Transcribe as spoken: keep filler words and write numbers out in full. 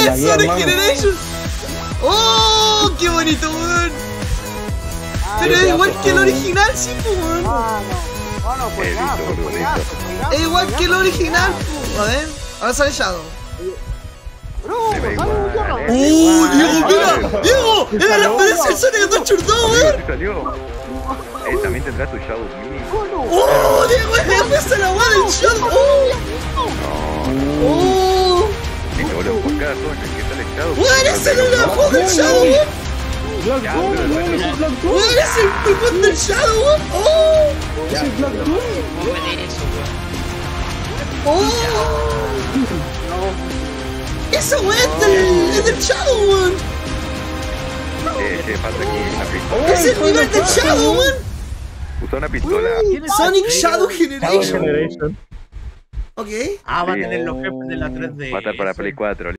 es Sonic Generation! ¡Oh! ¡Qué bonito, weón! Pero es igual que el original, sí, weón. Ah, no. No, no, pues nada, pues nada, pues Es igual que el original, po. A ver, ahora sale Shadow. Bro, sale un Diego. ¡Oh, Diego, mira! ¡Diego! ¡Es la referencia al Sonic Adventure dos, weón! Salió. Eh, también tendrá su Shadow Mini. ¡Oh, Diego! ¡Es esa la weá del Shadow! ¡Oh! ¡Oh! Y luego lo enfocada todo en el que sale Shadow. ¡Weón, ese no es la voz del Shadow, weón! Ya, pero bueno. ¡Weón, ese es el voz del Shadow, weón! ¡Oh! Ya, no puedo pedir eso, weón. ¡Oh! ¡Esa weá es del, es del Shadow, weón! Eh, che, falta aquí una pistola. ¡Es el nivel del Shadow, weón! Usa una pistola. Sonic Shadow Generation. Generation. Ok. Ah, va a tener los jefes de la tres D. Va a estar para Play cuatro.